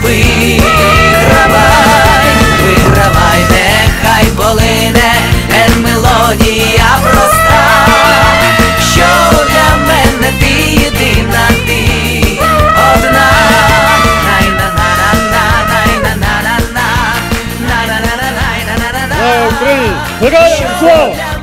вигравай, нехай полине мелодія проста, що для мене ти єдина, ти одна. Слава Україні! Героям слава!